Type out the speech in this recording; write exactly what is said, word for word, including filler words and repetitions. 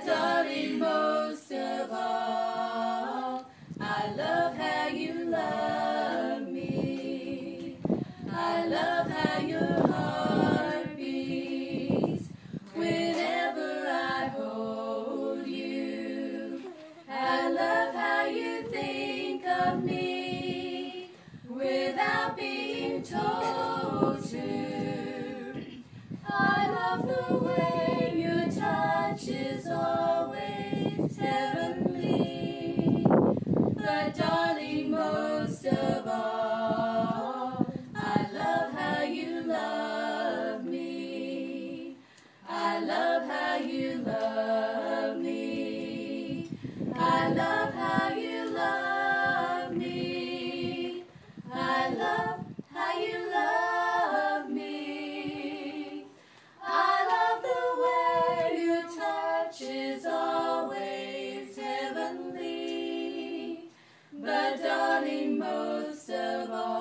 darling, most of all, I love how you love me. I love how your heart beats whenever I hold you. I love how you think of me without being told to. I love the way your touch is always heavenly. But darling, most of all, I love how you love me. I love how you love me. I love how you love me. I love how you love me. I love the way your touch is always heavenly. But darling, most of all,